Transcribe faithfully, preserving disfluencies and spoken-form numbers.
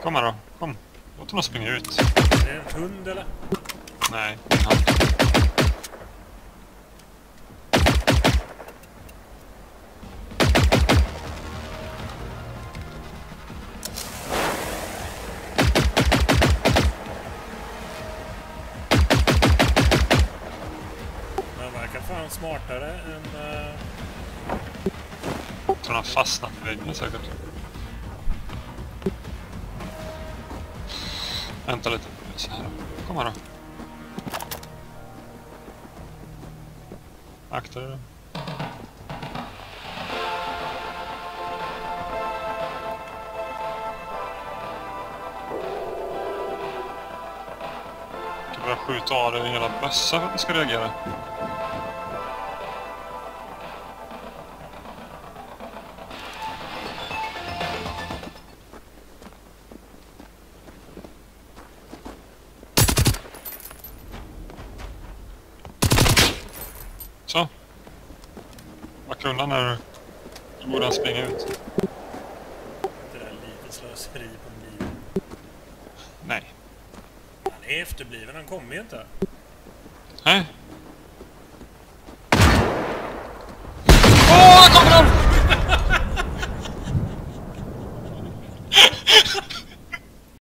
Kom här då, kom. Låt honom springa ut. Är det en hund eller? Nej, han. Han verkar fan smartare än... Uh... Jag tror han har fastnat i väggen säkert. Vänta lite. Så här. Kom här då. Akta dig då. Du börjar skjuta av dig hela bössa för att du ska reagera. Så. Vad kunde han när du borde han springa ut? Det där lite slöseri på liv. Nej. Han är efterbliven, han kommer ju inte. Nej.